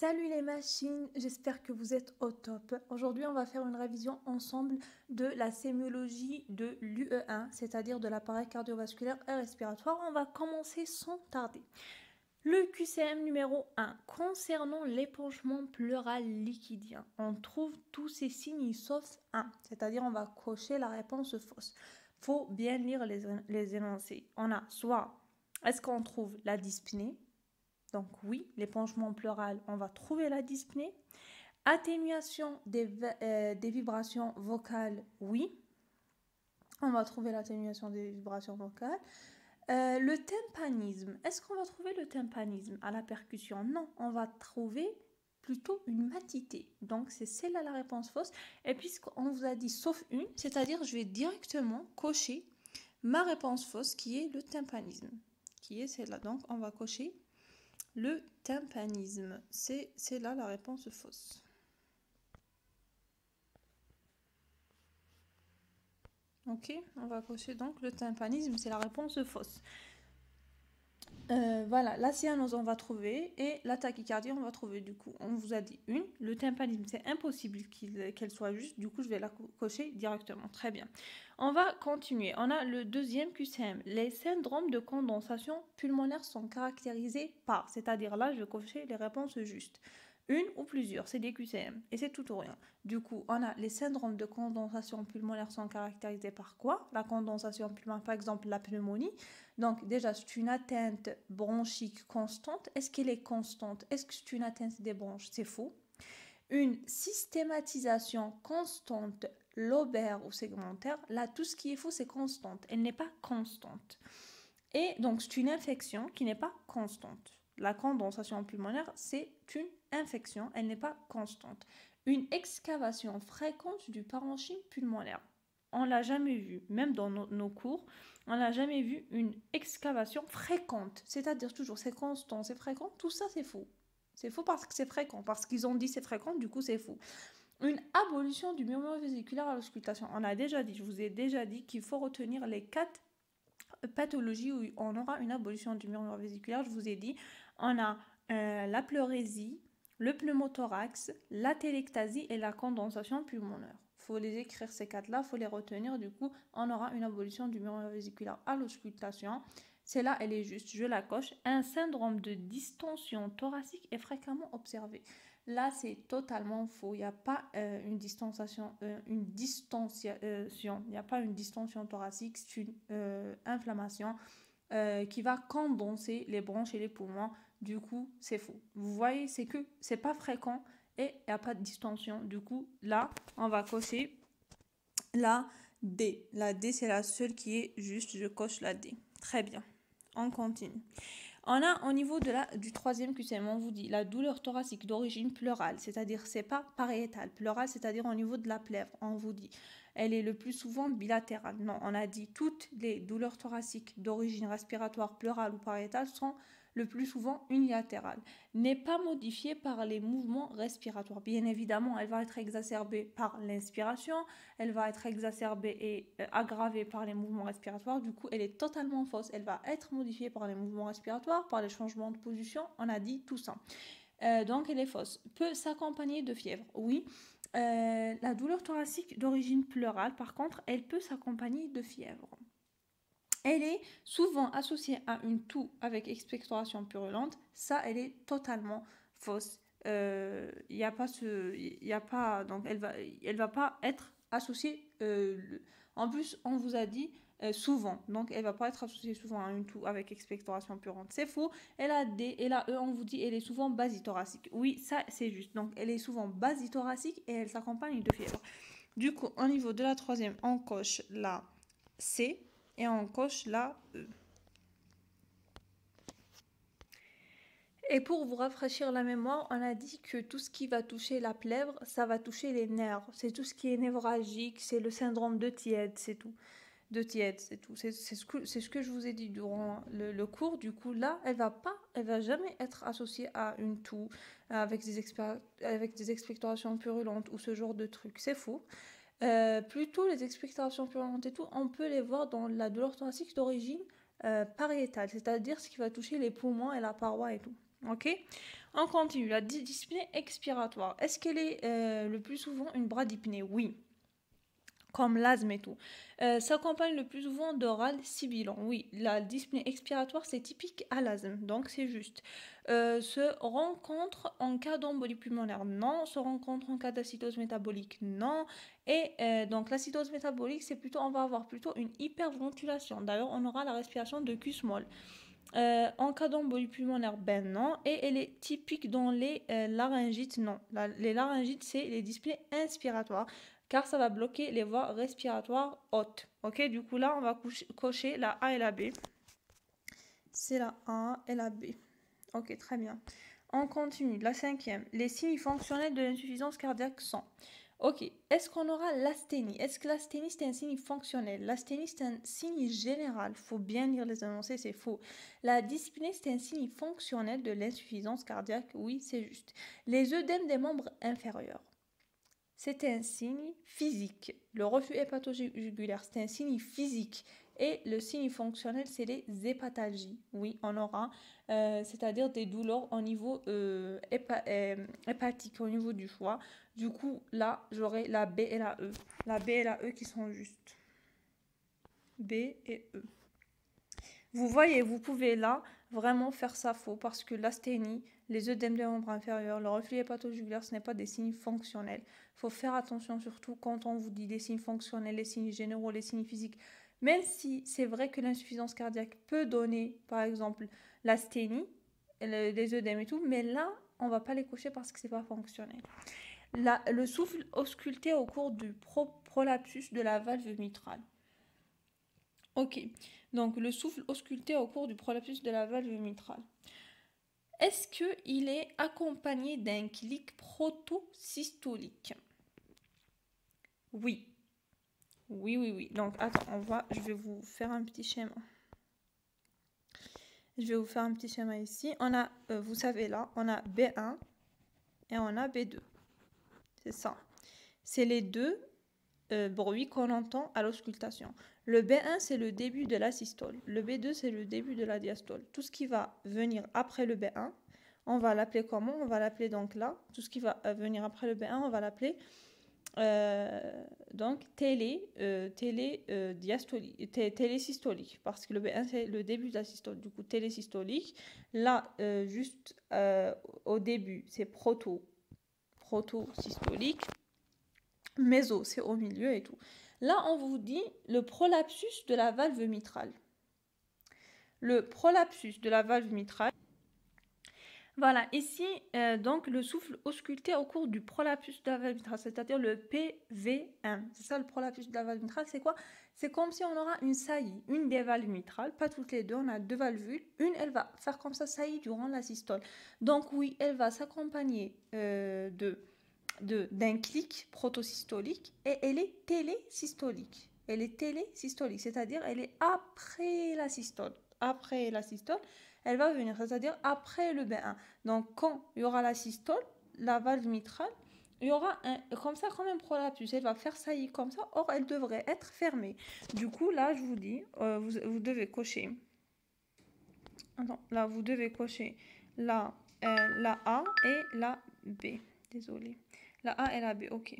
Salut les machines, j'espère que vous êtes au top. Aujourd'hui, on va faire une révision ensemble de la sémiologie de l'UE1, c'est-à-dire de l'appareil cardiovasculaire et respiratoire. On va commencer sans tarder. Le QCM numéro 1, concernant l'épanchement pleural liquidien, on trouve tous ces signes sauf un, c'est-à-dire on va cocher la réponse fausse. Faut bien lire les énoncés. On a soit, est-ce qu'on trouve la dyspnée? Donc oui, l'épanchement pleural, on va trouver la dyspnée. Atténuation des vibrations vocales, oui. On va trouver l'atténuation des vibrations vocales. Le tympanisme, est-ce qu'on va trouver le tympanisme à la percussion? Non, on va trouver plutôt une matité. Donc c'est celle-là la réponse fausse. Et puisqu'on vous a dit sauf une, c'est-à-dire je vais directement cocher ma réponse fausse qui est le tympanisme. Qui est celle-là. Donc on va cocher le tympanisme, c'est là la réponse fausse. Ok, on va cocher donc le tympanisme, c'est la réponse fausse. Voilà, la cyanose on va trouver et la tachycardie on va trouver. Du coup, on vous a dit une. Le tympanisme, c'est impossible qu'elle soit juste. Du coup, je vais la cocher directement. Très bien. On va continuer. On a le deuxième QCM. Les syndromes de condensation pulmonaire sont caractérisés par, c'est-à-dire là, je vais cocher les réponses justes. Une ou plusieurs, c'est des QCM et c'est tout ou rien. Du coup, on a les syndromes de condensation pulmonaire sont caractérisés par quoi? La condensation pulmonaire, par exemple la pneumonie. Donc déjà, c'est une atteinte bronchique constante. Est-ce qu'elle est constante? Est-ce que c'est une atteinte des bronches? C'est faux. Une systématisation constante lobaire ou segmentaire. Là, tout ce qui est faux, c'est constante. Elle n'est pas constante. Et donc, c'est une infection qui n'est pas constante. La condensation pulmonaire, c'est une infection, elle n'est pas constante. Une excavation fréquente du parenchyme pulmonaire. On l'a jamais vu, même dans nos cours, on n'a jamais vu une excavation fréquente. C'est-à-dire toujours, c'est constant, c'est fréquent, tout ça c'est faux. C'est faux parce que c'est fréquent, parce qu'ils ont dit c'est fréquent, du coup c'est faux. Une abolition du murmure vésiculaire à l'auscultation. On a déjà dit, je vous ai déjà dit qu'il faut retenir les 4 pathologies où on aura une abolition du murmure vésiculaire. Je vous ai dit, on a la pleurésie, le pneumothorax, la télectasie et la condensation pulmonaire. Il faut les écrire ces 4-là, il faut les retenir. Du coup, on aura une abolition du murmure vésiculaire à l'auscultation. Celle-là, elle est juste, je la coche. Un syndrome de distension thoracique est fréquemment observé. Là, c'est totalement faux. Il n'y a pas une distension. Il n'y a pas une distension thoracique. C'est une inflammation qui va condenser les bronches et les poumons. Du coup, c'est faux. Vous voyez, c'est que c'est pas fréquent et il n'y a pas de distension. Du coup, là, on va cocher la D. La D, c'est la seule qui est juste. Je coche la D. Très bien. On continue. On a au niveau du troisième QCM, on vous dit la douleur thoracique d'origine pleurale, c'est-à-dire c'est pas pariétale, pleurale, c'est-à-dire au niveau de la plèvre, on vous dit. Elle est le plus souvent bilatérale. Non, on a dit toutes les douleurs thoraciques d'origine respiratoire pleurale ou pariétale sont le plus souvent unilatérale. N'est pas modifiée par les mouvements respiratoires. Bien évidemment, elle va être exacerbée par l'inspiration, elle va être exacerbée et aggravée par les mouvements respiratoires. Du coup, elle est totalement fausse. Elle va être modifiée par les mouvements respiratoires, par les changements de position. On a dit tout ça. Donc, elle est fausse. Peut s'accompagner de fièvre. Oui. La douleur thoracique d'origine pleurale, par contre, elle peut s'accompagner de fièvre. Elle est souvent associée à une toux avec expectoration purulente. Ça, elle est totalement fausse. Donc elle va pas être associée. En plus, on vous a dit souvent, donc elle va pas être associée souvent à une toux avec expectoration purulente. C'est faux. Elle a D et la E, on vous dit, elle est souvent basithoracique. Oui, ça c'est juste. Donc elle est souvent basithoracique et elle s'accompagne de fièvre. Du coup, au niveau de la troisième, on coche la C. Et on coche la E. Et pour vous rafraîchir la mémoire, on a dit que tout ce qui va toucher la plèvre, ça va toucher les nerfs. C'est tout ce qui est névralgique, c'est le syndrome de Tiède, c'est tout. De Tiède, c'est tout. C'est ce que je vous ai dit durant le cours. Du coup, là, elle va jamais être associée à une toux avec des expectorations purulentes ou ce genre de truc. C'est faux. Plutôt les expectorations purulentes et tout, on peut les voir dans la douleur thoracique d'origine pariétale, c'est-à-dire ce qui va toucher les poumons et la paroi et tout. Ok? On continue. La dyspnée expiratoire. Est-ce qu'elle est le plus souvent une bradypnée? Oui. Comme l'asthme et tout. S'accompagne le plus souvent d'oral sibilant. Oui, la dyspnée expiratoire, c'est typique à l'asthme, donc c'est juste. Se rencontre en cas d'embolie pulmonaire? Non. Se rencontre en cas d'acetose métabolique? Non. Et donc l'acetose métabolique, c'est plutôt, on va avoir plutôt une hyperventilation. D'ailleurs, on aura la respiration de Kussmaul. En cas d'embolie pulmonaire, ben non. Et elle est typique dans les laryngites? Non. Les laryngites, c'est les dyspnées inspiratoires, car ça va bloquer les voies respiratoires hautes. Ok, du coup là, on va cocher la A et la B. C'est la A et la B. Ok, très bien. On continue. La cinquième. Les signes fonctionnels de l'insuffisance cardiaque sont... Ok, est-ce qu'on aura l'asthénie? Est-ce que l'asthénie c'est un signe fonctionnel? L'asthénie c'est un signe général. Faut bien lire les énoncés, c'est faux. La dyspnée c'est un signe fonctionnel de l'insuffisance cardiaque. Oui, c'est juste. Les œdèmes des membres inférieurs, c'est un signe physique. Le reflux hépatojugulaire, c'est un signe physique. Et le signe fonctionnel, c'est les hépatalgies. Oui, on aura, c'est-à-dire des douleurs au niveau hépatique, au niveau du foie. Du coup, là, j'aurai la B et la E. La B et la E qui sont justes. B et E. Vous voyez, vous pouvez là vraiment faire ça faux parce que l'asthénie, les œdèmes des membres inférieurs, le reflux hépatojugulaire, ce n'est pas des signes fonctionnels. Il faut faire attention surtout quand on vous dit des signes fonctionnels, les signes généraux, les signes physiques. Même si c'est vrai que l'insuffisance cardiaque peut donner, par exemple, l'asthénie, les œdèmes et tout, mais là, on ne va pas les cocher parce que ce n'est pas fonctionnel. Le souffle ausculté au cours du prolapsus de la valve mitrale. Ok, donc le souffle ausculté au cours du prolapsus de la valve mitrale. Est-ce qu'il est accompagné d'un clic protosystolique? Oui. Oui, oui, oui. Donc, attends, je vais vous faire un petit schéma. Je vais vous faire un petit schéma ici. On a, vous savez là, on a B1 et on a B2. C'est ça. C'est les deux bruits qu'on entend à l'auscultation. Le B1, c'est le début de la systole. Le B2, c'est le début de la diastole. Tout ce qui va venir après le B1, on va l'appeler comment? On va l'appeler donc là. Tout ce qui va venir après le B1, on va l'appeler donc télésystolique. Parce que le B1, c'est le début de la systole. Du coup, télésystolique. Là, juste au début, c'est protosystolique. Méso, c'est au milieu et tout. Là, on vous dit le prolapsus de la valve mitrale. Le prolapsus de la valve mitrale. Voilà, ici, donc, le souffle ausculté au cours du prolapsus de la valve mitrale, c'est-à-dire le PV1. C'est ça, le prolapsus de la valve mitrale, c'est quoi? C'est comme si on aura une saillie, une des valves mitrales, pas toutes les deux, on a deux valvules. Une, elle va faire comme ça, saillie durant la systole. Donc, oui, elle va s'accompagner d'un clic protosystolique et elle est télésystolique. Elle est télésystolique, c'est-à-dire elle est après la systole. Après la systole, elle va venir, c'est-à-dire après le B1. Donc quand il y aura la systole, la valve mitrale, il y aura comme ça comme un prolapsus. Elle va faire saillie comme ça, or elle devrait être fermée. Du coup, là, je vous dis, vous devez cocher. Attends, là, vous devez cocher la A et la B. Désolée. La A et la B, ok.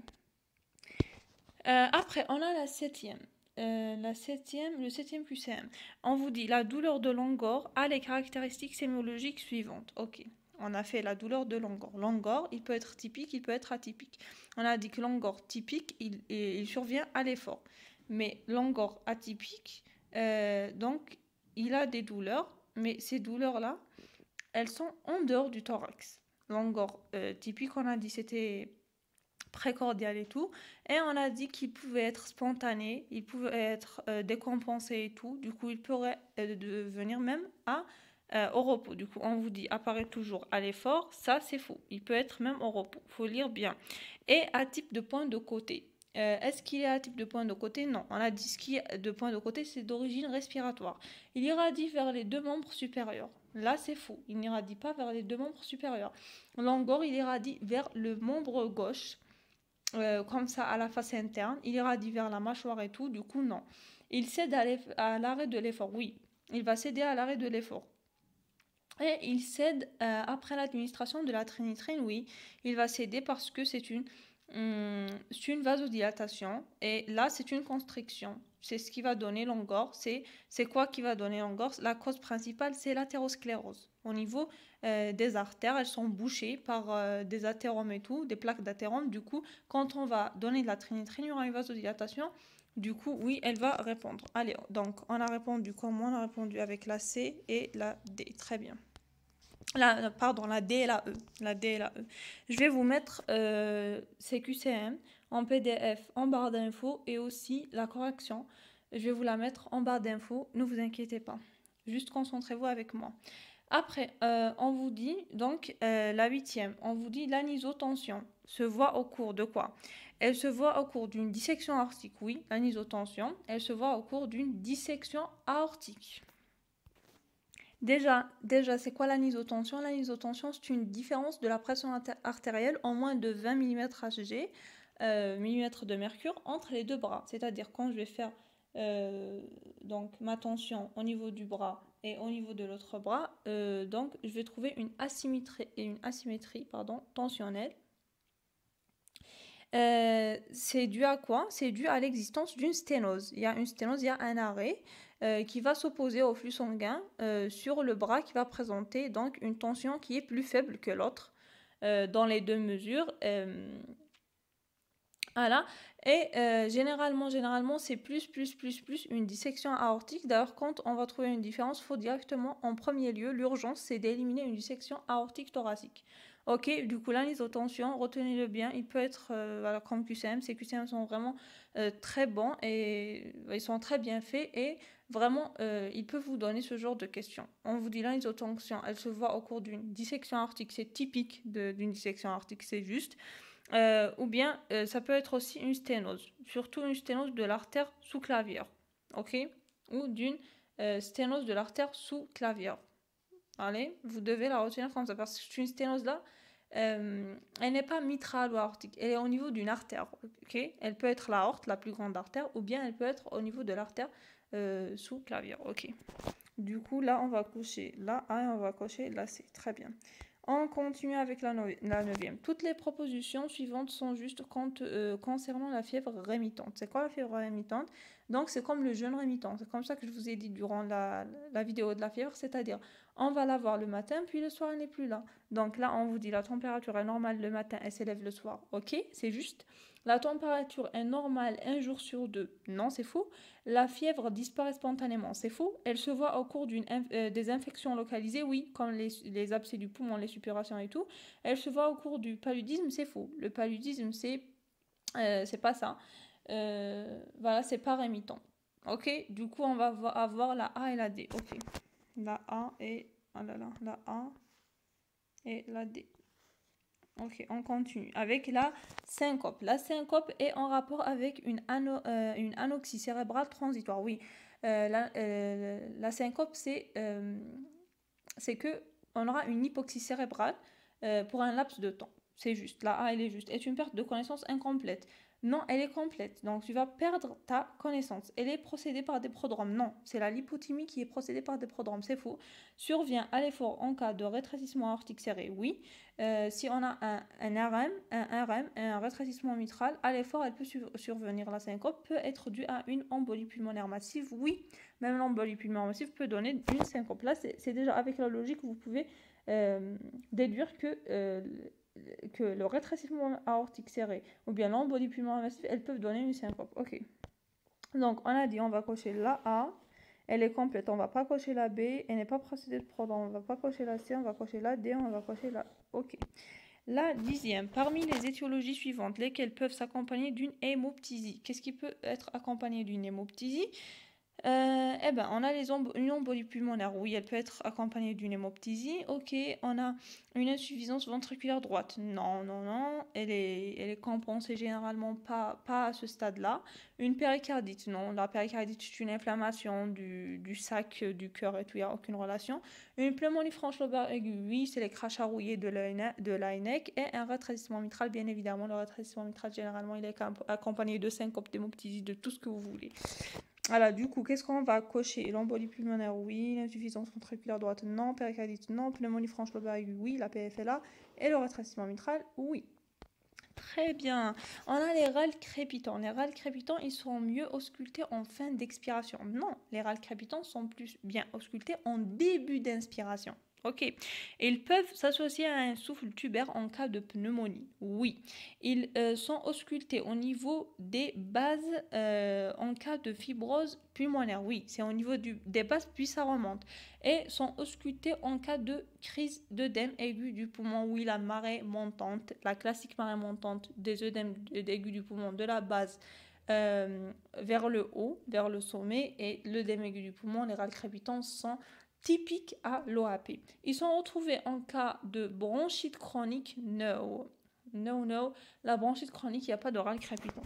Après, on a la septième. Le septième QCM. On vous dit la douleur de Longor a les caractéristiques sémiologiques suivantes. Ok. On a fait la douleur de Longor. Longor, il peut être typique, il peut être atypique. On a dit que Longor typique, il survient à l'effort. Mais Longor atypique, donc, il a des douleurs, mais ces douleurs-là, elles sont en dehors du thorax. Longor typique, on a dit c'était précordial et tout, et on a dit qu'il pouvait être spontané, il pouvait être décompensé et tout, du coup il pourrait devenir même au repos. Du coup on vous dit apparaît toujours à l'effort, ça c'est faux, il peut être même au repos, faut lire bien. Et à type de point de côté. Est-ce qu'il est à type de point de côté? Non, on a dit ce qui est de point de côté, c'est d'origine respiratoire. Il irradie vers les deux membres supérieurs. Là, c'est faux. Il n'irradie pas vers les deux membres supérieurs. Longor, il irradie vers le membre gauche, comme ça, à la face interne. Il irradie vers la mâchoire et tout. Du coup, non. Il cède à l'arrêt de l'effort. Oui, il va céder à l'arrêt de l'effort. Et il cède après l'administration de la trinitrine, oui. Il va céder parce que c'est une vasodilatation. Et là, c'est une constriction. C'est ce qui va donner l'angor. C'est quoi qui va donner l'angor? La cause principale, c'est l'athérosclérose. Au niveau des artères, elles sont bouchées par des athéromes et tout, des plaques d'athéromes. Du coup, quand on va donner de la trinitrine, il y aura une vasodilatation. Du coup, oui, elle va répondre. Allez, donc, on a répondu comment? On a répondu avec la C et la D. Très bien. Pardon, la D et la E. La D et la E. Je vais vous mettre CQCM en PDF en barre d'infos et aussi la correction. Je vais vous la mettre en barre d'infos. Ne vous inquiétez pas. Juste concentrez-vous avec moi. Après, on vous dit donc la huitième. On vous dit l'anisotension se voit au cours de quoi? Elle se voit au cours d'une dissection aortique. Oui, l'anisotension. Elle se voit au cours d'une dissection aortique. Déjà, c'est quoi l'anisotension? L'anisotension, c'est une différence de la pression artérielle en moins de 20 mm Hg, millimètres de mercure, entre les deux bras. C'est-à-dire quand je vais faire donc ma tension au niveau du bras et au niveau de l'autre bras, donc je vais trouver une asymétrie tensionnelle. C'est dû à quoi? C'est dû à l'existence d'une sténose. Il y a une sténose, il y a un arrêt qui va s'opposer au flux sanguin sur le bras qui va présenter donc une tension qui est plus faible que l'autre dans les deux mesures. Voilà. Et généralement, c'est plus une dissection aortique. D'ailleurs, quand on va trouver une différence, il faut directement, en premier lieu, l'urgence, c'est d'éliminer une dissection aortique thoracique. Ok, du coup, l'anisotension, retenez-le bien, il peut être voilà, comme QCM. Ces QCM sont vraiment très bons et ils sont très bien faits et vraiment, ils peuvent vous donner ce genre de questions. On vous dit l'anisotension, elle se voit au cours d'une dissection aortique, c'est typique d'une dissection aortique, c'est juste. Ou bien ça peut être aussi une sténose, surtout une sténose de l'artère sous-clavière, ok? Ou d'une sténose de l'artère sous-clavière. Allez, vous devez la retenir comme ça, parce que une sténose là, elle n'est pas mitrale ou aortique, elle est au niveau d'une artère, ok? Elle peut être l'aorte, la plus grande artère, ou bien elle peut être au niveau de l'artère sous-clavière, ok? Du coup, là, on va cocher la A et on va cocher la C, très bien. On continue avec la neuvième. Toutes les propositions suivantes sont justes concernant la fièvre rémitante. C'est quoi la fièvre rémitante? Donc, c'est comme le jeûne rémittent. C'est comme ça que je vous ai dit durant la vidéo de la fièvre, c'est-à-dire on va la voir le matin, puis le soir, elle n'est plus là. Donc là, on vous dit la température est normale le matin, elle s'élève le soir. Ok, c'est juste. La température est normale un jour sur deux. Non, c'est faux. La fièvre disparaît spontanément. C'est faux. Elle se voit au cours des infections localisées, oui, comme les abcès du poumon, les suppurations et tout. Elle se voit au cours du paludisme, c'est faux. Le paludisme, c'est pas ça. Voilà, c'est pas rémittent. Ok, du coup, on va avoir la A et la D. Ok, la A et la A et la D. Ok, on continue avec la syncope. La syncope est en rapport avec une anoxie cérébrale transitoire. Oui, la syncope, c'est que on aura une hypoxie cérébrale pour un laps de temps. C'est juste. La A, elle est juste. Est une perte de connaissance incomplète. Non, elle est complète. Donc, tu vas perdre ta connaissance. Elle est procédée par des prodromes. Non, c'est la lipothymie qui est procédée par des prodromes. C'est faux. Survient à l'effort en cas de rétrécissement aortique serré. Oui. Si on a un RM, un rétrécissement mitral, à l'effort, elle peut survenir. La syncope peut être due à une embolie pulmonaire massive. Oui, même l'embolie pulmonaire massive peut donner une syncope. Là, c'est déjà avec la logique, vous pouvez déduire que le rétrécissement aortique serré ou bien l'embolie pulmonaire massive, elles peuvent donner une syncope. Ok. Donc, on a dit, on va cocher la A. Elle est complète. On va pas cocher la B. Elle n'est pas procédée de prodrome. On va pas cocher la C. On va cocher la D. On va cocher la... Ok. La dixième. Parmi les étiologies suivantes, lesquelles peuvent s'accompagner d'une hémoptysie. Qu'est-ce qui peut être accompagné d'une hémoptysie? Eh ben, on a une embolie pulmonaire. Oui, elle peut être accompagnée d'une hémoptysie. Ok, on a une insuffisance ventriculaire droite. Non. Elle est compensée généralement pas à ce stade-là. Une péricardite. Non, la péricardite, c'est une inflammation du sac, du cœur et tout. Il n'y a aucune relation. Une pneumonie franche lobaire aiguë. Oui, c'est les crachats rouillés de l'ANEC. Et un rétrécissement mitral, bien évidemment. Le rétrécissement mitral, généralement, il est accompagné de syncope, d'hémoptysie, de tout ce que vous voulez. Voilà, du coup, qu'est-ce qu'on va cocher? L'embolie pulmonaire, oui. L'insuffisance ventriculaire droite, non. Péricardite, non. Pneumonie franche lobaire aiguë, oui. La PFLA. Et le rétrécissement mitral, oui. Très bien. On a les râles crépitants. Les râles crépitants, ils sont mieux auscultés en fin d'expiration. Non, les râles crépitants sont plus bien auscultés en début d'inspiration. Ok. Ils peuvent s'associer à un souffle tubaire en cas de pneumonie. Oui. Ils sont auscultés au niveau des bases en cas de fibrose pulmonaire. Oui, c'est au niveau des bases puis ça remonte. Et sont auscultés en cas de crise d'œdème aigu du poumon. Oui, la marée montante, la classique marée montante des œdèmes aigus du poumon de la base vers le haut, vers le sommet, et l'œdème aigu du poumon, les râles crépitants sont typiques à l'OAP. Ils sont retrouvés en cas de bronchite chronique. No. No, no. La bronchite chronique, il n'y a pas de râle crépitant.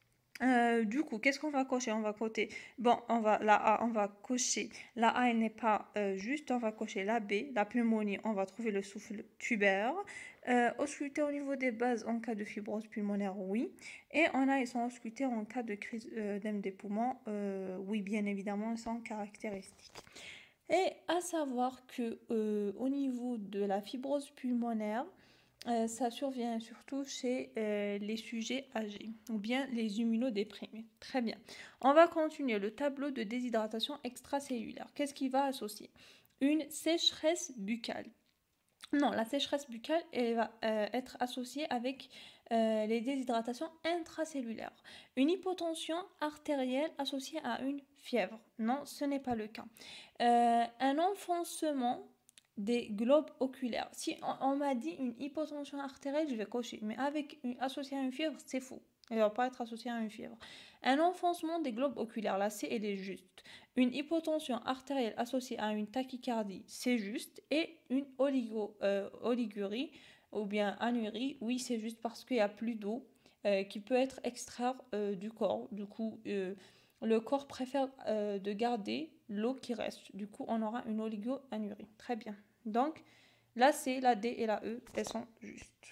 Du coup, qu'est-ce qu'on va cocher? On va cocher. Bon, la A, on va cocher. La A, elle n'est pas juste. On va cocher la B. La pneumonie, on va trouver le souffle tubaire. Ausculté au niveau des bases en cas de fibrose pulmonaire, oui. Et ils sont auscultés en cas de crise d'œdème des poumons. Oui, bien évidemment, ils sont caractéristiques. Et à savoir que au niveau de la fibrose pulmonaire, ça survient surtout chez les sujets âgés ou bien les immunodéprimés. Très bien. On va continuer le tableau de déshydratation extracellulaire. Qu'est-ce qui va associer? Une sécheresse buccale. Non, la sécheresse buccale, elle va être associée avec les déshydratations intracellulaires. Une hypotension artérielle associée à une fièvre. Non, ce n'est pas le cas. Un enfoncement des globes oculaires. Si on m'a dit une hypotension artérielle, je vais cocher. Mais associé à une fièvre, c'est faux. Elle ne va pas être associée à une fièvre. Un enfoncement des globes oculaires, là, c'est elle est juste. Une hypotension artérielle associée à une tachycardie, c'est juste. Et une oligurie ou bien anurie, oui, c'est juste parce qu'il n'y a plus d'eau qui peut être extraite du corps. Du coup, le corps préfère de garder l'eau qui reste. Du coup, on aura une oligo-anurie. Très bien. Donc, la C, la D et la E, elles sont justes.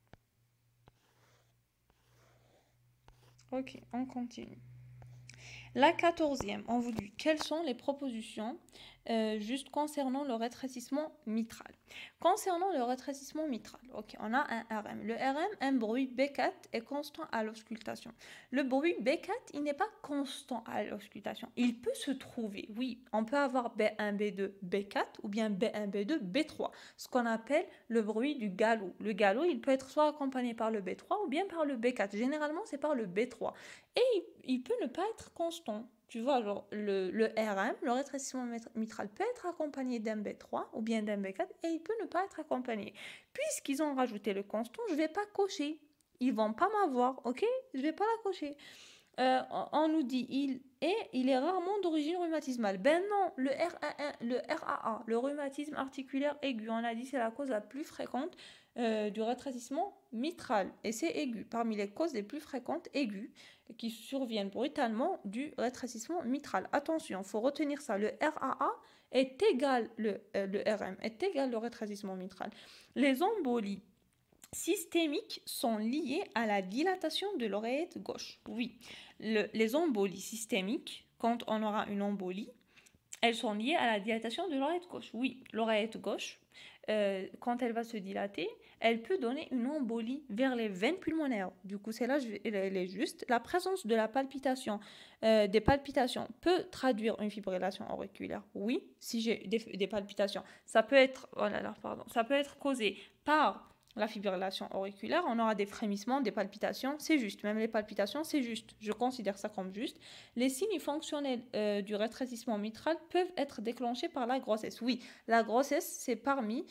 Ok, on continue. La 14e, on vous dit quelles sont les propositions juste concernant le rétrécissement mitral. Concernant le rétrécissement mitral, ok, on a un RM. Le RM, un bruit B4 est constant à l'auscultation. Le bruit B4, il n'est pas constant à l'auscultation. Il peut se trouver, oui, on peut avoir B1, B2, B4 ou bien B1, B2, B3, ce qu'on appelle le bruit du galop. Le galop, il peut être soit accompagné par le B3 ou bien par le B4. Généralement, c'est par le B3. Et il peut ne pas être constant. Tu vois, genre le RM, le rétrécissement mitral, peut être accompagné d'un B3 ou bien d'un B4 et il peut ne pas être accompagné. Puisqu'ils ont rajouté le constant, je ne vais pas cocher. Ils ne vont pas m'avoir, ok? Je ne vais pas la cocher. On nous dit il est rarement d'origine rhumatismale. Ben non, le RAA, le rhumatisme articulaire aigu, on a dit c'est la cause la plus fréquente du rétrécissement mitral. Et c'est aigu, parmi les causes les plus fréquentes aiguës qui surviennent brutalement du rétrécissement mitral. Attention, il faut retenir ça. Le RAA est égal, le RM est égal le rétrécissement mitral. Les embolies systémiques sont liées à la dilatation de l'oreillette gauche. Oui, les embolies systémiques, quand on aura une embolie, elles sont liées à la dilatation de l'oreillette gauche. Oui, l'oreillette gauche, quand elle va se dilater, elle peut donner une embolie vers les veines pulmonaires. Du coup, celle-là, elle est juste. La présence de la palpitation, des palpitations peut traduire une fibrillation auriculaire. Oui, si j'ai des palpitations, ça peut être, ça peut être causé par la fibrillation auriculaire. On aura des frémissements, des palpitations, c'est juste. Même les palpitations, c'est juste. Je considère ça comme juste. Les signes fonctionnels du rétrécissement mitral peuvent être déclenchés par la grossesse. Oui, la grossesse, c'est parmi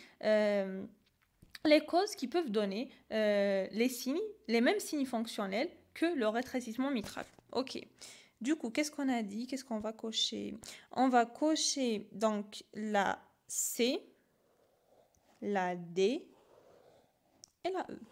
les causes qui peuvent donner les mêmes signes fonctionnels que le rétrécissement mitral. Ok. Du coup, qu'est-ce qu'on a dit? Qu'est-ce qu'on va cocher? On va cocher donc la C, la D et la E.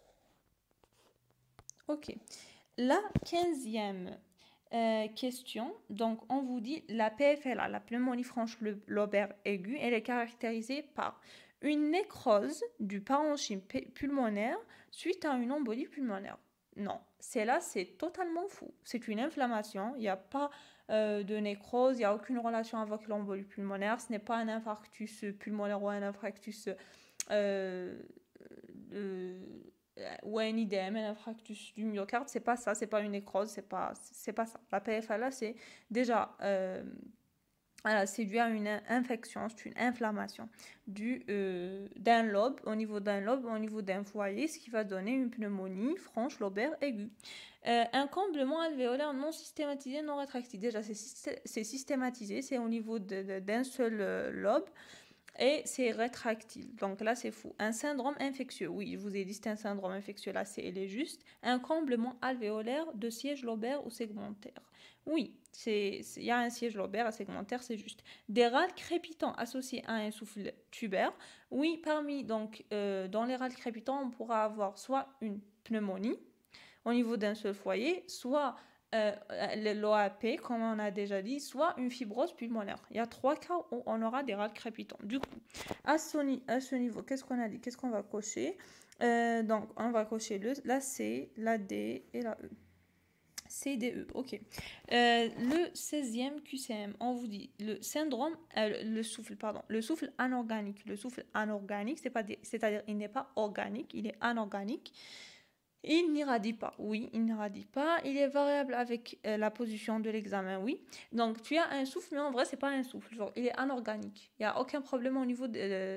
Ok. La 15e question, donc on vous dit la PFLA, la pneumonie franche lobaire aiguë, elle est caractérisée par une nécrose du parenchyme pulmonaire suite à une embolie pulmonaire. Non, celle-là c'est totalement fou. C'est une inflammation, il n'y a pas de nécrose, il n'y a aucune relation avec l'embolie pulmonaire, ce n'est pas un infarctus pulmonaire ou un infarctus euh, euh, ou un IDM, un infarctus du myocarde, c'est pas ça, c'est pas une nécrose, c'est pas ça. La PFLA, c'est déjà voilà, c'est dû à une infection, c'est une inflammation d'un lobe, au niveau d'un lobe, au niveau d'un foyer, ce qui va donner une pneumonie franche lobaire aiguë. Un comblement alvéolaire non systématisé, non rétractile. Déjà, c'est systématisé, c'est au niveau d'un seul lobe et c'est rétractile. Donc là, c'est fou. Un syndrome infectieux. Oui, je vous ai dit c'est un syndrome infectieux. Là, elle est juste. Un comblement alvéolaire de siège lobaire ou segmentaire. Oui, il y a un siège lobaire et segmentaire, c'est juste. Des râles crépitants associés à un souffle tubaire. Oui, dans les râles crépitants, on pourra avoir soit une pneumonie au niveau d'un seul foyer, soit l'OAP, comme on a déjà dit, soit une fibrose pulmonaire. Il y a 3 cas où on aura des râles crépitants. Du coup, à ce niveau, qu'est-ce qu'on a dit? Qu'est-ce qu'on va cocher? Donc, on va cocher la C, la D et la E. C, D, E, ok. Le 16e QCM, on vous dit le syndrome, le souffle anorganique. Le souffle anorganique, c'est-à-dire il n'est pas organique, il est anorganique. Il n'irradie pas, oui, il n'irradie pas. Il est variable avec la position de l'examen, oui. Donc, tu as un souffle, mais en vrai, c'est pas un souffle. Genre, il est anorganique. Il n'y a aucun problème au niveau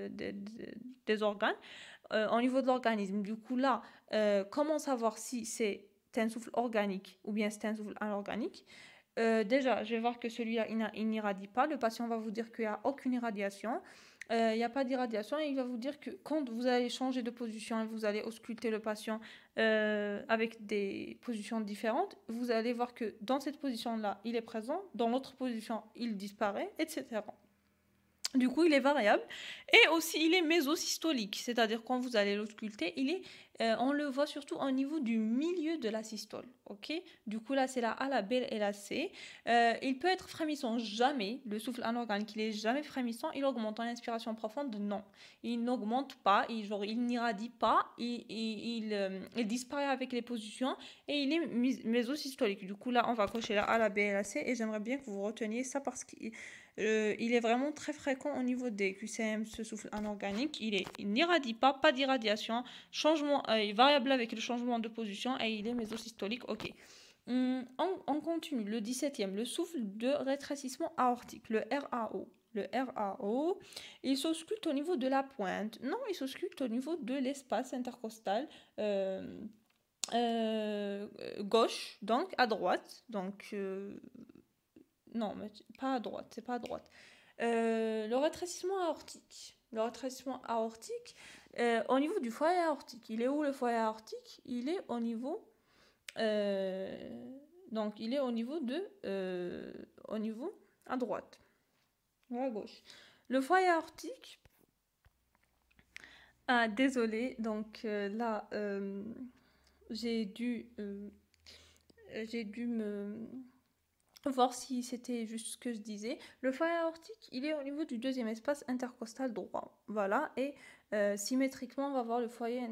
des organes, au niveau de l'organisme. Du coup, là, comment savoir si c'est un souffle organique ou bien c'est un souffle anorganique? Déjà, je vais voir que celui-là, il n'irradie pas. Le patient va vous dire qu'il n'y a aucune irradiation. Il n'y a pas d'irradiation et il va vous dire que quand vous allez changer de position et vous allez ausculter le patient avec des positions différentes, vous allez voir que dans cette position-là, il est présent, dans l'autre position, il disparaît, etc. Du coup, il est variable et aussi il est mésosystolique, c'est-à-dire quand vous allez l'ausculter, on le voit surtout au niveau du milieu de la systole, ok? Du coup, là, c'est la A, la B et la C. Il peut être frémissant, jamais. Le souffle anorganique, il est jamais frémissant. Il augmente en inspiration profonde, non. Il n'augmente pas, il n'irradie pas, il disparaît avec les positions et il est mésosystolique. Du coup, là, on va cocher la A, la B et la C et j'aimerais bien que vous reteniez ça parce qu'il il est vraiment très fréquent au niveau des QCM, ce souffle anorganique. Il n'irradie pas d'irradiation, variable avec le changement de position et il est mésosystolique. Ok. On continue. Le 17e, le souffle de rétrécissement aortique, le RAO. Le RAO, il s'ausculte au niveau de la pointe. Non, il s'ausculte au niveau de l'espace intercostal gauche, donc à droite. Donc, non, mais pas à droite, c'est pas à droite. Le rétrécissement aortique. Le rétrécissement aortique, au niveau du foyer aortique. Il est où le foyer aortique? Il est au niveau... donc, il est au niveau au niveau à droite. Ou à gauche. Le foyer aortique... Ah, désolé. Donc, là, j'ai dû me... voir si c'était juste ce que je disais. Le foyer aortique, il est au niveau du deuxième espace intercostal droit. Voilà, et symétriquement, on va voir le foyer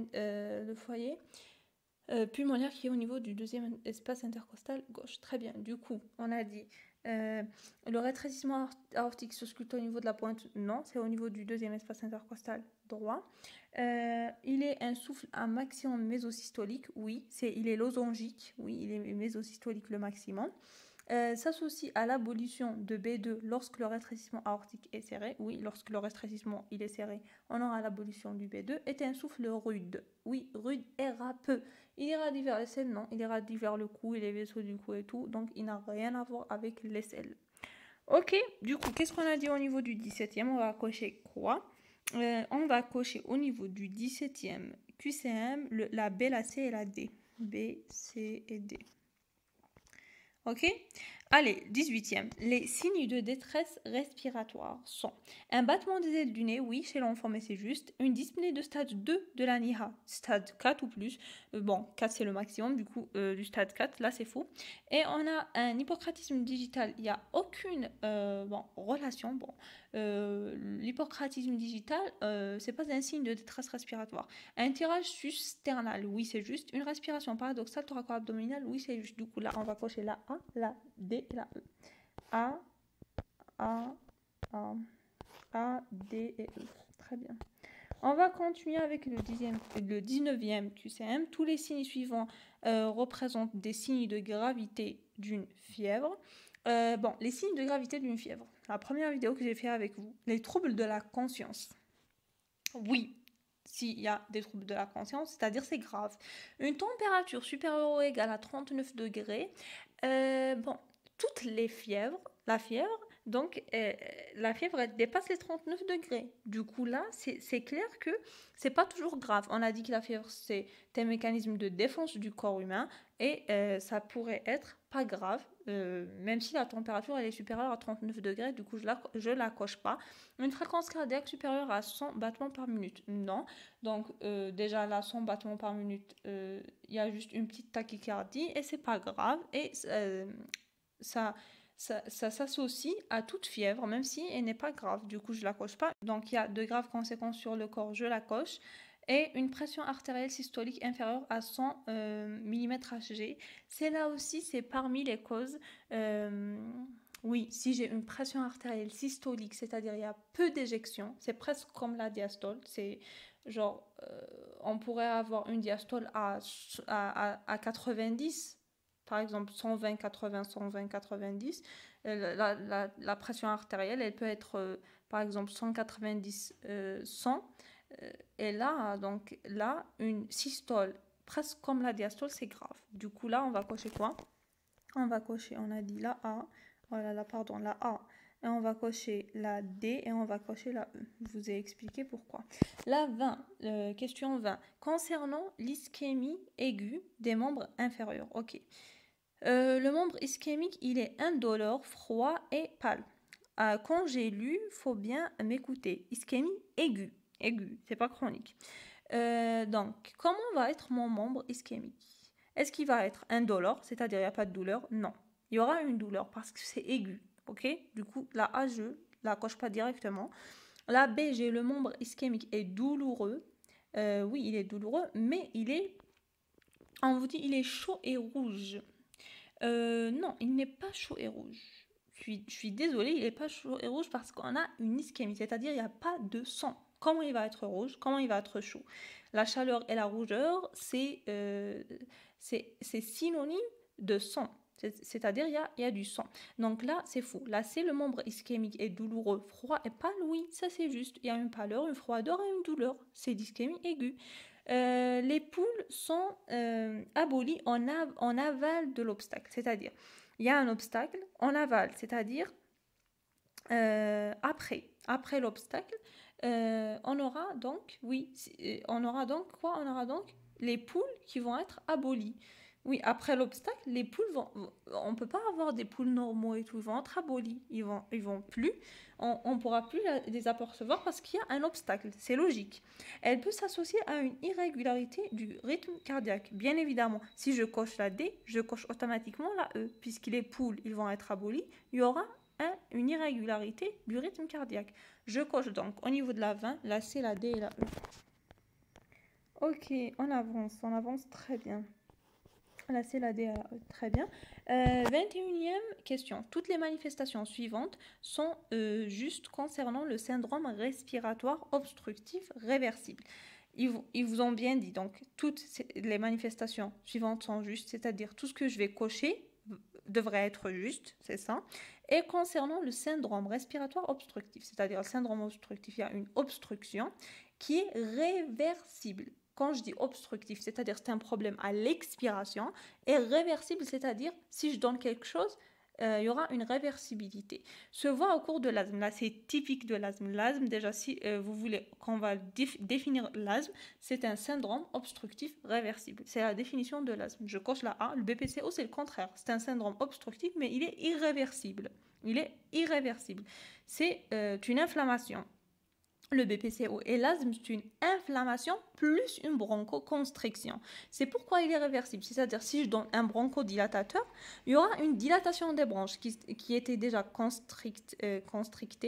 pulmonaire qui est au niveau du deuxième espace intercostal gauche. Très bien, du coup, on a dit le rétrécissement aortique s'ausculte au niveau de la pointe, non, c'est au niveau du deuxième espace intercostal droit. Il est un souffle à maximum mésosystolique, oui, il est losangique, oui, il est mésosystolique le maximum. S'associe à l'abolition de B2 lorsque le rétrécissement aortique est serré. Oui, lorsque le rétrécissement il est serré, on aura l'abolition du B2. Est un souffle rude. Oui, rude et râpeux. Il irradie vers l'aisselle, non. Il irradie vers le cou et les vaisseaux du cou et tout. Donc, il n'a rien à voir avec l'aisselle. Ok, du coup, qu'est-ce qu'on a dit au niveau du 17e? On va cocher quoi? On va cocher au niveau du 17e QCM la B, la C et la D. B, C et D. Ok? Allez, 18e. Les signes de détresse respiratoire sont un battement des ailes du nez, oui, chez l'enfant, mais c'est juste. Une dyspnée de stade 2 de la NIHA, stade 4 ou plus. Bon, 4 c'est le maximum, du coup, du stade 4, là c'est faux. Et on a un hypocratisme digital, il n'y a aucune relation. Bon, l'hypocratisme digital, c'est pas un signe de détresse respiratoire. Un tirage sus-sternal, oui, c'est juste. Une respiration paradoxale thoraco-abdominale, oui, c'est juste. Du coup, là, on va cocher la A, la D et la E. A, A, A, A, D et E. Très bien. On va continuer avec le 19e QCM. Tous les signes suivants représentent des signes de gravité d'une fièvre. Bon, les signes de gravité d'une fièvre. La première vidéo que j'ai fait avec vous, les troubles de la conscience. Oui, s'il y a des troubles de la conscience, c'est-à-dire c'est grave. Une température supérieure ou égale à 39 degrés. Bon, toutes les fièvres, la fièvre, donc la fièvre elle dépasse les 39 degrés. Du coup là, c'est clair que c'est pas toujours grave. On a dit que la fièvre c'est un mécanisme de défense du corps humain et ça pourrait être pas grave, même si la température elle est supérieure à 39 degrés. Du coup je la coche pas. Une fréquence cardiaque supérieure à 100 battements par minute, non. Donc déjà là 100 battements par minute, il y a juste une petite tachycardie et c'est pas grave et ça s'associe à toute fièvre, même si elle n'est pas grave. Du coup, je la coche pas. Donc, il y a de graves conséquences sur le corps, je la coche. Et une pression artérielle systolique inférieure à 100 mmHg. C'est là aussi, c'est parmi les causes. Oui, si j'ai une pression artérielle systolique, c'est-à-dire il y a peu d'éjections, c'est presque comme la diastole. C'est genre, on pourrait avoir une diastole à 90, par exemple 120, 80, 120, 90, la pression artérielle, elle peut être par exemple 190, 100. Et là, donc là, une systole, presque comme la diastole, c'est grave. Du coup, là, on va cocher quoi? On va cocher, on a dit la A, voilà, la A. Et on va cocher la D et on va cocher la E. Je vous ai expliqué pourquoi. La 20, question 20. Concernant l'ischémie aiguë des membres inférieurs. Ok. Le membre ischémique, il est indolore, froid et pâle. Quand j'ai lu, faut bien m'écouter. Ischémie aiguë. Aiguë, c'est pas chronique. Donc, comment va être mon membre ischémique? Est-ce qu'il va être indolore, c'est-à-dire il n'y a pas de douleur? Non. Il y aura une douleur parce que c'est aigu. Ok? Du coup, la A, je la coche pas directement. La B, j'ai le membre ischémique est douloureux. Oui, il est douloureux, mais on vous dit, il est chaud et rouge. Non, il n'est pas chaud et rouge. Je suis désolée, il n'est pas chaud et rouge parce qu'on a une ischémie, c'est-à-dire il n'y a pas de sang. Comment il va être rouge? Comment il va être chaud? La chaleur et la rougeur, c'est synonyme de sang. C'est-à-dire il y a du sang. Donc là, c'est faux. Là, c'est le membre ischémique est douloureux, froid et pâle. Oui, ça c'est juste. Il y a une pâleur, une froideur et une douleur. C'est l'ischémie aiguë. Les poules sont abolies en aval de l'obstacle. C'est-à-dire, il y a un obstacle en aval. C'est-à-dire, après l'obstacle, on aura donc, on aura donc quoi? On aura donc les poules qui vont être abolies. Oui, après l'obstacle, les poules on peut pas avoir des poules normaux et tout, ils vont être abolis, ils vont plus, on pourra plus les apercevoir parce qu'il y a un obstacle, c'est logique. Elle peut s'associer à une irrégularité du rythme cardiaque. Bien évidemment, si je coche la D, je coche automatiquement la E, puisque les poules, ils vont être abolis, il y aura une irrégularité du rythme cardiaque. Je coche donc au niveau de la 20, la C, la D et la E. Ok, on avance très bien. La C, la D, la E, très bien. 21e question. Toutes les manifestations suivantes sont justes concernant le syndrome respiratoire obstructif réversible. Ils vous ont bien dit, donc toutes les manifestations suivantes sont justes, c'est-à-dire tout ce que je vais cocher devrait être juste, c'est ça. Et concernant le syndrome respiratoire obstructif, c'est-à-dire le syndrome obstructif, il y a une obstruction qui est réversible. Quand je dis obstructif, c'est-à-dire c'est un problème à l'expiration, et réversible, c'est-à-dire si je donne quelque chose, il y aura une réversibilité. Se voit au cours de l'asthme. Là, c'est typique de l'asthme. L'asthme, déjà, si vous voulez qu'on va définir l'asthme, c'est un syndrome obstructif réversible. C'est la définition de l'asthme. Je coche la A. Le BPCO, c'est le contraire. C'est un syndrome obstructif, mais il est irréversible. Il est irréversible. C'est une inflammation. Le BPCO et l'asthme, c'est une inflammation plus une bronchoconstriction. C'est pourquoi il est réversible. C'est-à-dire, si je donne un bronchodilatateur, il y aura une dilatation des bronches qui étaient déjà constrictées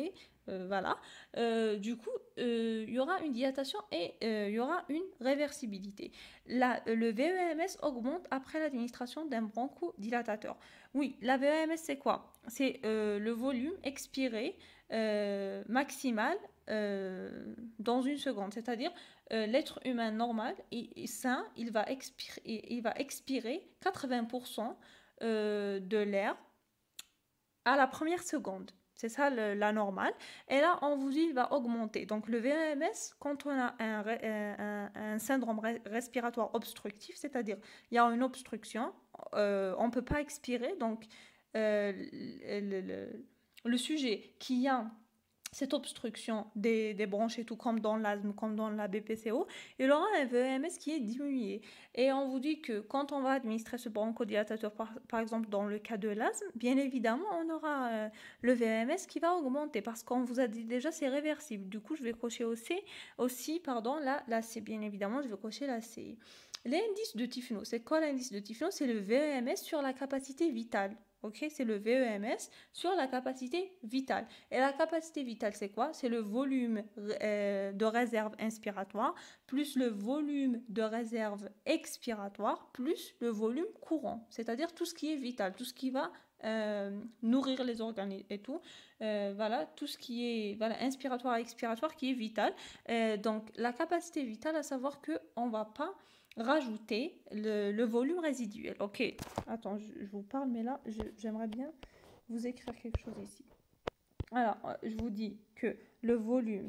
voilà. Du coup, il y aura une dilatation et il y aura une réversibilité. Le VEMS augmente après l'administration d'un bronchodilatateur. Oui, la VEMS, c'est quoi? C'est le volume expiré maximal dans une seconde. C'est-à-dire, l'être humain normal et sain, il va expirer 80% de l'air à la première seconde. C'est ça la normale. Et là, on vous dit il va augmenter. Donc le VMS, quand on a un syndrome respiratoire obstructif, c'est-à-dire il y a une obstruction, on ne peut pas expirer. Donc le sujet qui a cette obstruction des bronches et tout, comme dans l'asthme, comme dans la BPCO, il aura un VMS qui est diminué. Et on vous dit que quand on va administrer ce bronchodilatateur, par exemple dans le cas de l'asthme, bien évidemment, on aura le VMS qui va augmenter parce qu'on vous a dit déjà c'est réversible. Du coup, je vais cocher aussi pardon, la C, bien évidemment, je vais cocher la C. L'indice de Tifno, c'est quoi l'indice de Tifno? C'est le VMS sur la capacité vitale. Ok, c'est le VEMS sur la capacité vitale. Et la capacité vitale, c'est quoi? C'est le volume de réserve inspiratoire plus le volume de réserve expiratoire plus le volume courant. C'est-à-dire tout ce qui est vital, tout ce qui va nourrir les organes et tout. Voilà, tout ce qui est inspiratoire et expiratoire qui est vital. Donc la capacité vitale, à savoir qu'on ne va pas rajouter le volume résiduel. Ok, attends, je vous parle, mais là, j'aimerais bien vous écrire quelque chose ici. Alors, je vous dis que le volume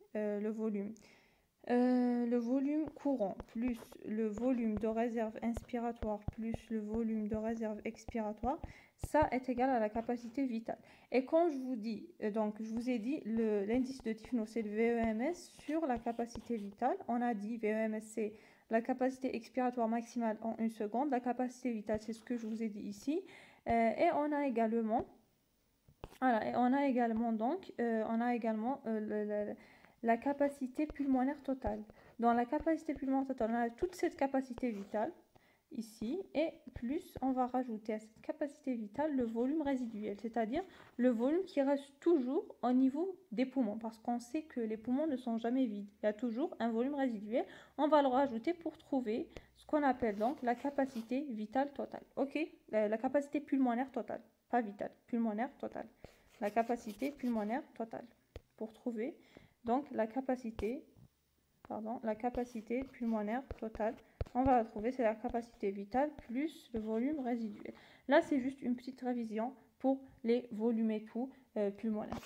courant plus le volume de réserve inspiratoire plus le volume de réserve expiratoire, ça est égal à la capacité vitale. Et quand je vous dis, donc je vous ai dit, l'indice de Tifno, c'est le VEMS sur la capacité vitale. On a dit VEMS, c'est la capacité expiratoire maximale en 1 seconde. La capacité vitale, c'est ce que je vous ai dit ici. Et on a également, voilà, et on a également donc, la capacité pulmonaire totale. Dans la capacité pulmonaire totale, on a toute cette capacité vitale ici, et plus on va rajouter à cette capacité vitale le volume résiduel, c'est-à-dire le volume qui reste toujours au niveau des poumons, parce qu'on sait que les poumons ne sont jamais vides, il y a toujours un volume résiduel, on va le rajouter pour trouver ce qu'on appelle donc la capacité vitale totale. Ok, la capacité pulmonaire totale, pas vitale, pulmonaire totale, la capacité pulmonaire totale, pour trouver donc la capacité pulmonaire totale. On va la trouver, c'est la capacité vitale plus le volume résiduel. Là, c'est juste une petite révision pour les volumes et tout pulmonaires.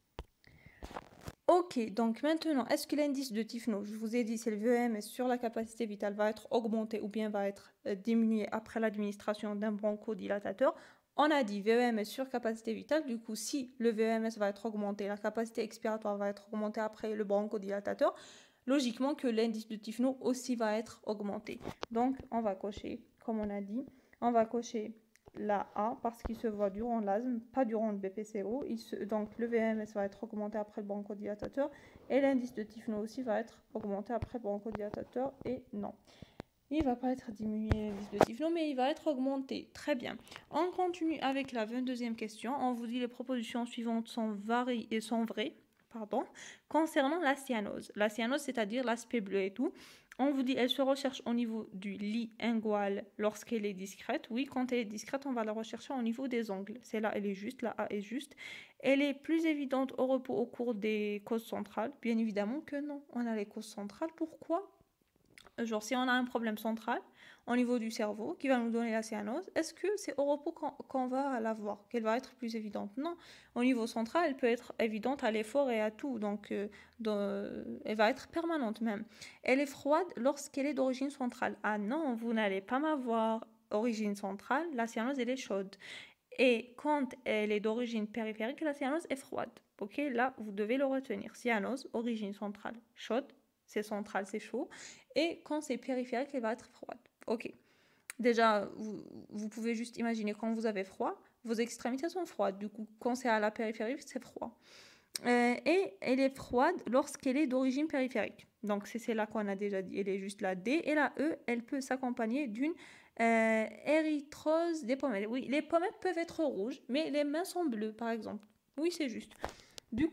Ok, donc maintenant, est-ce que l'indice de Tifno, je vous ai dit, c'est le VEMS sur la capacité vitale, va être augmenté ou bien va être diminué après l'administration d'un bronchodilatateur? On a dit VEMS sur capacité vitale, du coup, si le VEMS va être augmenté, la capacité expiratoire va être augmentée après le bronchodilatateur, logiquement que l'indice de Tifno aussi va être augmenté. Donc, on va cocher, comme on a dit, on va cocher la A parce qu'il se voit durant l'asthme, pas durant le BPCO. Donc, le VMS va être augmenté après le bronchodilatateur et l'indice de Tifno aussi va être augmenté après le bronchodilatateur et non. Il ne va pas être diminué l'indice de Tifno, mais il va être augmenté. Très bien. On continue avec la 22e question. On vous dit les propositions suivantes sont vraies. Concernant la cyanose. La cyanose, c'est-à-dire l'aspect bleu et tout. On vous dit elle se recherche au niveau du lit ingual lorsqu'elle est discrète. Oui, quand elle est discrète, on va la rechercher au niveau des ongles. C'est là, elle est juste, la A est juste. Elle est plus évidente au repos au cours des causes centrales. Bien évidemment que non. On a les causes centrales. Pourquoi ? Genre, si on a un problème central au niveau du cerveau qui va nous donner la cyanose, est-ce que c'est au repos qu'on va la voir, qu'elle va être plus évidente? Non. Au niveau central, elle peut être évidente à l'effort et à tout, donc elle va être permanente même. Elle est froide lorsqu'elle est d'origine centrale. Ah non, vous n'allez pas m'avoir origine centrale, la cyanose, elle est chaude. Et quand elle est d'origine périphérique, la cyanose est froide. Ok, là, vous devez le retenir. Cyanose, origine centrale, chaude. C'est central, c'est chaud. Et quand c'est périphérique, elle va être froide. Ok. Déjà, vous pouvez juste imaginer quand vous avez froid, vos extrémités sont froides. Du coup, quand c'est à la périphérie, c'est froid. Et elle est froide lorsqu'elle est d'origine périphérique. Donc, c'est celle-là qu'on a déjà dit. Elle est juste la D. Et la E, elle peut s'accompagner d'une érythrose des pommettes. Oui, les pommettes peuvent être rouges, mais les mains sont bleues, par exemple. Oui, c'est juste. Du coup,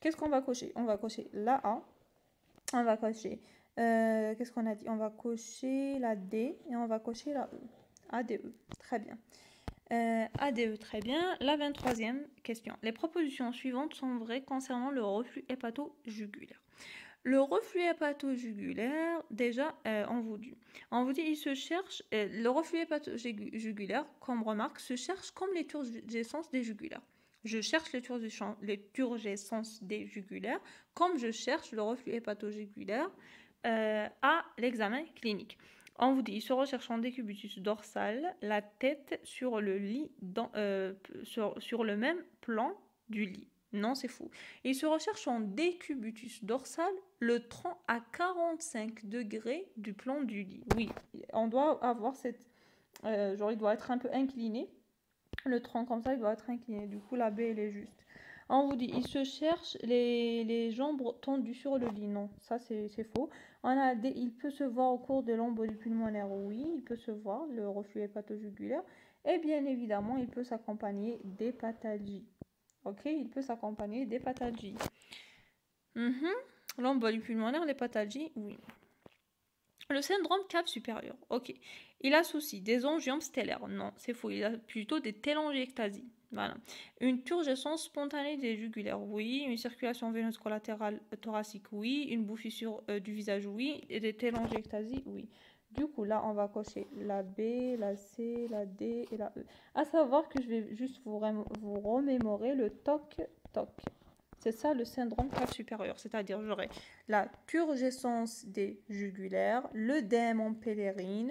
Qu'est-ce qu'on va cocher? On va cocher la A. On va cocher... qu'est-ce qu'on a dit? On va cocher la D et on va cocher la E. A, D, E. Très bien. ADE, très bien. La 23e question. Les propositions suivantes sont vraies concernant le reflux hépato-jugulaire. Le reflux hépato-jugulaire, déjà, on vous dit, il se cherche, le reflux hépato-jugulaire, comme remarque, se cherche comme les turgescences des jugulaires. Je cherche les turgescences des jugulaires comme je cherche le reflux hépato-jugulaire à l'examen clinique. On vous dit, il se recherche en décubitus dorsal, la tête sur le lit, sur le même plan du lit. Non, c'est fou. Il se recherche en décubitus dorsal, le tronc à 45 degrés du plan du lit. Oui, on doit avoir cette... genre, il doit être un peu incliné. Le tronc comme ça, il doit être incliné. Du coup, la B, elle est juste. On vous dit, il se cherche les jambes tendues sur le lit. Non, ça c'est faux. Il peut se voir au cours de l'embolie pulmonaire. Oui, il peut se voir, le reflux hépato-jugulaire. Et bien évidemment, il peut s'accompagner d'hépatalgie. Ok, il peut s'accompagner d'hépatalgie. L'embolie pulmonaire, l'hépatalgie, oui. Le syndrome cave supérieur, ok. Il associe des angiomes stellaires. Non, c'est faux. Il a plutôt des télangiectasies. Voilà. Une turgescence spontanée des jugulaires, oui. Une circulation veineuse collatérale thoracique, oui. Une bouffissure du visage, oui. Et des télangiectasies, oui. Du coup, là, on va cocher la B, la C, la D et la E. À savoir que je vais juste vous remémorer le TOC-TOC. C'est ça le syndrome cave supérieur, c'est-à-dire j'aurai la turgescence des jugulaires, l'œdème en pèlerine,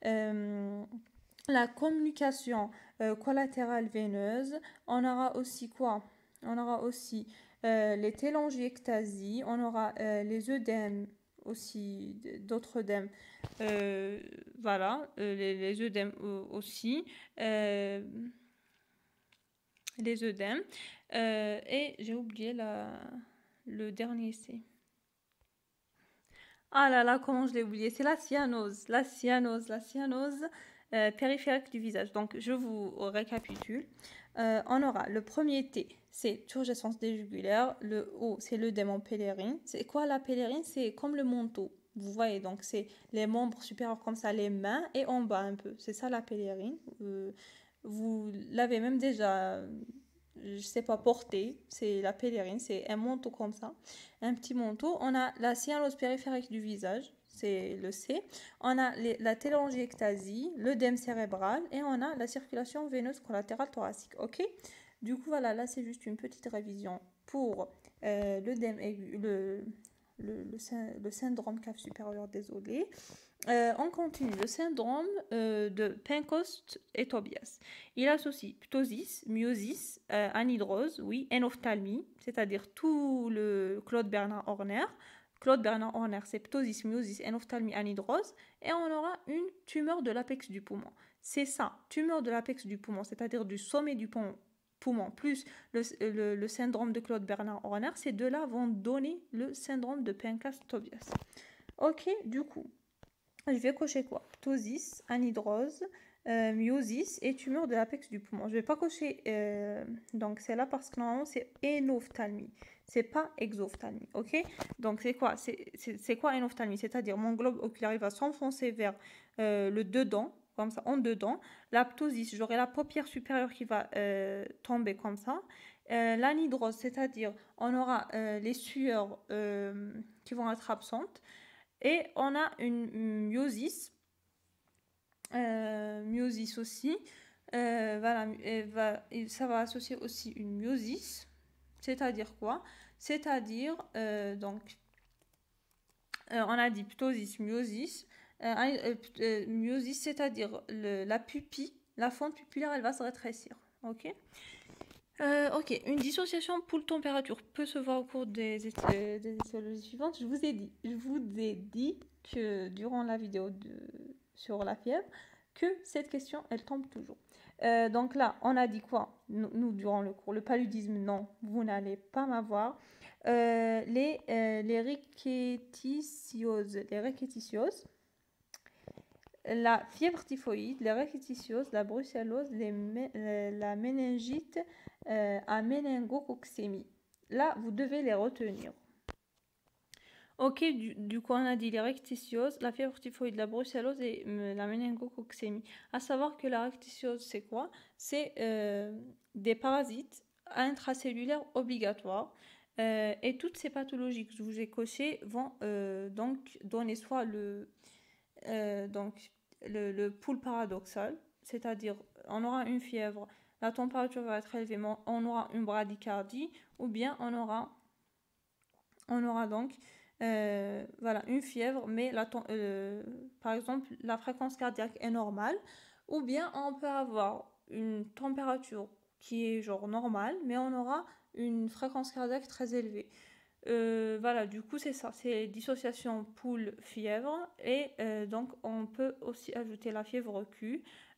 la communication collatérale veineuse. On aura aussi quoi? On aura aussi les télangiectasies, on aura les œdèmes aussi, d'autres œdèmes, voilà, les œdèmes aussi, les œdèmes. Et j'ai oublié le dernier C. Ah là là, comment je l'ai oublié? C'est la cyanose. La cyanose périphérique du visage. Donc, je vous récapitule. On aura le premier T, c'est turgescence des jugulaires. Le O, c'est l'œdème en pèlerine. C'est quoi la pèlerine? C'est comme le manteau. Vous voyez, donc c'est les membres supérieurs comme ça, les mains, et en bas un peu. C'est ça la pèlerine. Vous l'avez même déjà... je sais pas, porter, c'est la pèlerine, c'est un manteau comme ça, un petit manteau. On a la cyanose périphérique du visage, c'est le C. On a la télangiectasie, l'œdème cérébral et on a la circulation veineuse collatérale thoracique. Ok? Du coup, voilà, là c'est juste une petite révision pour l'œdème aigu, le syndrome cave supérieur, désolé. On continue. Le syndrome de Pancoast et Tobias. Il associe ptosis, myosis, anhydrose, oui, et ophtalmie, c'est-à-dire tout le Claude Bernard Horner. Claude Bernard Horner, c'est ptosis, myosis, ophtalmie, anhydrose. Et on aura une tumeur de l'apex du poumon. C'est ça, tumeur de l'apex du poumon, c'est-à-dire du sommet du poumon, plus le syndrome de Claude Bernard Horner. Ces deux-là vont donner le syndrome de Pancoast-Tobias. Ok, du coup. Je vais cocher quoi? Ptosis, anhydrose, myosis et tumeur de l'apex du poumon. Je vais pas cocher donc c'est là parce que normalement c'est énophtalmie. C'est pas exophtalmie, ok? Donc c'est quoi? C'est quoi énophtalmie? C'est-à-dire mon globe oculaire il va s'enfoncer vers le dedans, comme ça, en dedans. La ptosis, j'aurai la paupière supérieure qui va tomber comme ça. L'anhydrose, c'est-à-dire on aura les sueurs qui vont être absentes. Et on a une myosis, myosis aussi. Voilà, ça va associer aussi une myosis. C'est-à-dire quoi? C'est-à-dire, donc, on a dit ptosis, myosis. Myosis, c'est-à-dire la pupille, la fente pupillaire, elle va se rétrécir. Ok? Ok, une dissociation poule-température peut se voir au cours des étiologies suivantes. Je vous ai dit que durant la vidéo sur la fièvre, que cette question, elle tombe toujours. Donc là, on a dit quoi? Nous, durant le cours, le paludisme, non, vous n'allez pas m'avoir. Les rickettisioses, la fièvre typhoïde, les rickettisioses, la brucellose, la méningite à méningococcémie. là, vous devez les retenir. Ok, du coup, on a dit les ricticioses, la fièvre typhoïde, la brucellose et la méningococcémie. À savoir que la ricticiose, c'est quoi? C'est des parasites intracellulaires obligatoires. Et toutes ces pathologies que je vous ai cochées vont donc donner soit le pool paradoxal, c'est-à-dire on aura une fièvre, la température va être élevée, mais on aura une bradycardie, ou bien on aura donc voilà, une fièvre, mais par exemple, la fréquence cardiaque est normale, ou bien on peut avoir une température qui est genre normale, mais on aura une fréquence cardiaque très élevée. Voilà, du coup, c'est ça, c'est dissociation poule-fièvre, et donc on peut aussi ajouter la fièvre Q.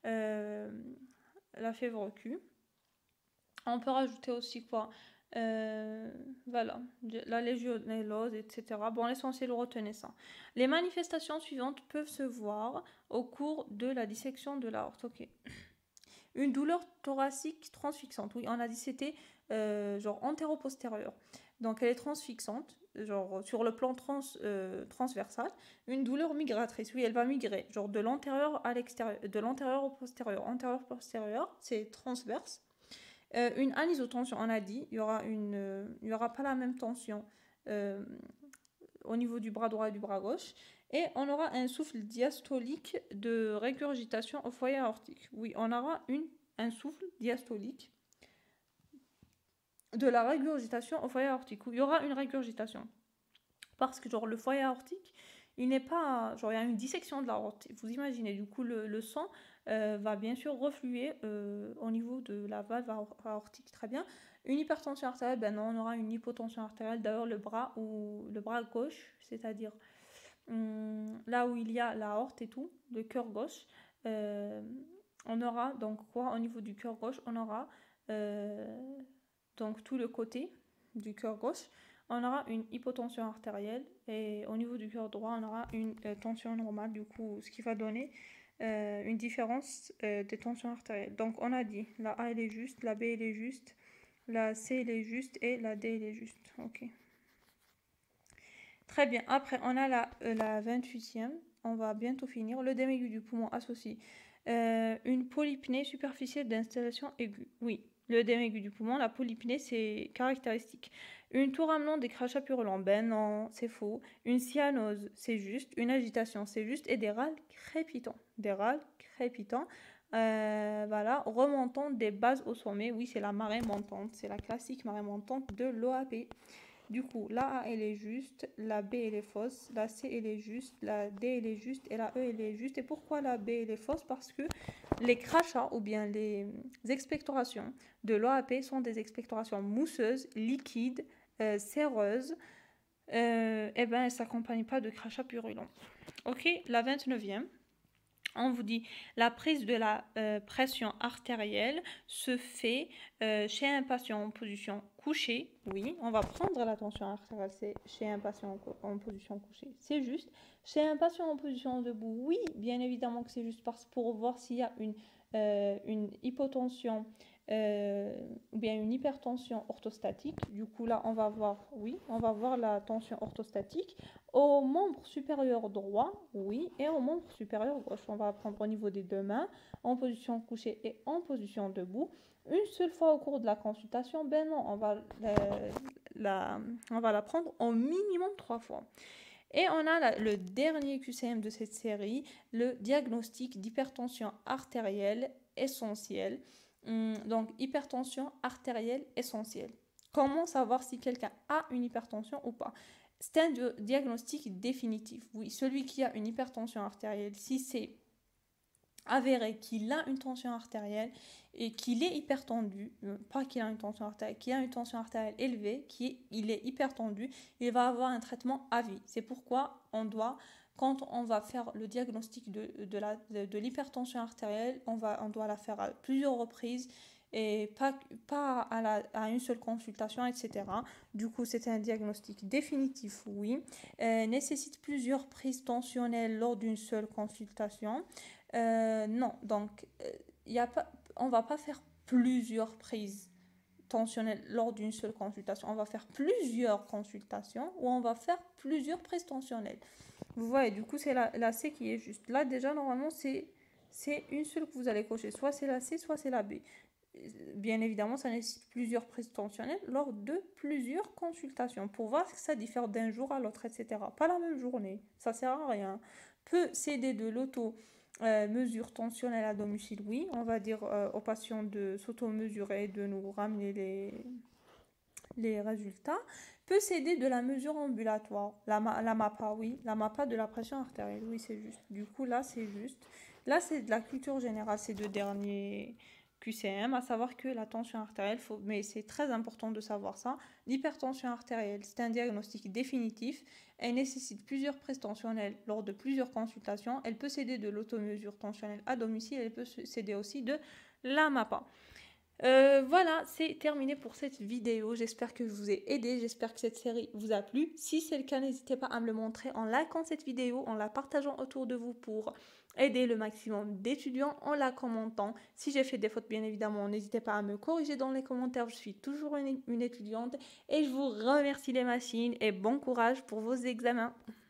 La fièvre Q. On peut rajouter aussi quoi? Voilà, la légionellose, etc. Bon, l'essentiel, retenez ça. Les manifestations suivantes peuvent se voir au cours de la dissection de l'aorte. Ok. Une douleur thoracique transfixante. Oui, on a dit c'était genre antéro-postérieur. Donc elle est transfixante, genre sur le plan transversal. Une douleur migratrice. Oui, elle va migrer, genre de l'antérieur à l'extérieur, de l'antérieur au postérieur. Antérieur-postérieur, c'est transverse. Une anisotension, on a dit, il y aura pas la même tension euh, au niveau du bras droit et du bras gauche. Et on aura un souffle diastolique de régurgitation au foyer aortique. Oui, on aura un souffle diastolique de la régurgitation au foyer aortique. Il y aura une régurgitation. Parce que genre le foyer aortique, il n'est pas... Genre il y a une dissection de l'aorte. Vous imaginez, du coup le sang va bien sûr refluer au niveau de la valve aortique. Très bien. Une hypertension artérielle, ben non, on aura une hypotension artérielle. D'ailleurs le bras gauche, c'est-à-dire là où il y a l'aorte et tout, le cœur gauche, on aura donc quoi au niveau du cœur gauche? On aura donc tout le côté du cœur gauche, on aura une hypotension artérielle, et au niveau du cœur droit, on aura une tension normale, du coup, ce qui va donner une différence des tensions artérielles. Donc on a dit, la A elle est juste, la B elle est juste, la C elle est juste et la D elle est juste. Ok. Très bien. Après, on a la 28e. On va bientôt finir. Le aigu du poumon associe une polypnée superficielle d'installation aiguë. Oui, le aigu du poumon, la polypnée, c'est caractéristique. Une tour amenant des crachats purulents, ben non, c'est faux. Une cyanose, c'est juste. Une agitation, c'est juste. Et des râles crépitants. Des râles crépitants. Voilà, remontant des bases au sommet. Oui, c'est la marée montante. C'est la classique marée montante de l'OAP. Du coup, la A elle est juste, la B elle est fausse, la C elle est juste, la D elle est juste et la E elle est juste. Et pourquoi la B elle est fausse? Parce que les crachats ou bien les expectorations de l'OAP sont des expectorations mousseuses, liquides, séreuses. Et ben elles ne s'accompagnent pas de crachats purulents. Ok, la 29e. On vous dit la prise de la pression artérielle se fait chez un patient en position couchée. Oui, on va prendre la tension artérielle chez un patient en position couchée. C'est juste. Chez un patient en position debout, oui, bien évidemment que c'est juste pour voir s'il y a une hypotension ou bien une hypertension orthostatique. Du coup, là, on va voir, oui, on va voir la tension orthostatique. Au membre supérieur droit, oui, et au membre supérieur gauche. On va prendre au niveau des deux mains, en position couchée et en position debout. Une seule fois au cours de la consultation, ben non, on va la prendre au minimum 3 fois. Et on a le dernier QCM de cette série, le diagnostic d'hypertension artérielle essentielle. Donc, hypertension artérielle essentielle. Comment savoir si quelqu'un a une hypertension ou pas? C'est un diagnostic définitif. Oui, celui qui a une hypertension artérielle, si c'est avéré qu'il a une tension artérielle et qu'il est hypertendu, pas qu'il a une tension artérielle, qu'il a une tension artérielle élevée, qu'il est hypertendu, il va avoir un traitement à vie. C'est pourquoi on doit, quand on va faire le diagnostic de l'hypertension artérielle, on doit la faire à plusieurs reprises et pas à une seule consultation, etc. Du coup, c'est un diagnostic définitif, oui. Nécessite plusieurs prises tensionnelles lors d'une seule consultation. Non, donc on va pas faire plusieurs prises tensionnel lors d'une seule consultation. On va faire plusieurs consultations ou on va faire plusieurs prises tensionnelles. Vous voyez, du coup, c'est la C qui est juste. Là, déjà, normalement, c'est une seule que vous allez cocher. Soit c'est la C, soit c'est la B. Bien évidemment, ça nécessite plusieurs prises tensionnelles lors de plusieurs consultations pour voir que ça diffère d'un jour à l'autre, etc. Pas la même journée, ça sert à rien. Peut s'aider de l'auto-mesure tensionnelle à domicile, oui. On va dire aux patients de s'auto-mesurer, de nous ramener les résultats. Peut s'aider de la mesure ambulatoire, la MAPA, oui. La MAPA de la pression artérielle, oui, c'est juste. Du coup, là, c'est juste. Là, c'est de la culture générale, ces deux derniers QCM, à savoir que la tension artérielle, mais c'est très important de savoir ça, l'hypertension artérielle, c'est un diagnostic définitif, elle nécessite plusieurs prises tensionnelles lors de plusieurs consultations, elle peut s'aider de l'automesure tensionnelle à domicile, elle peut s'aider aussi de la MAPA. Voilà, c'est terminé pour cette vidéo. J'espère que je vous ai aidé. J'espère que cette série vous a plu. Si c'est le cas, n'hésitez pas à me le montrer en likant cette vidéo, en la partageant autour de vous pour aider le maximum d'étudiants, en la commentant. Si j'ai fait des fautes, bien évidemment, n'hésitez pas à me corriger dans les commentaires. Je suis toujours une étudiante et je vous remercie les machines et bon courage pour vos examens.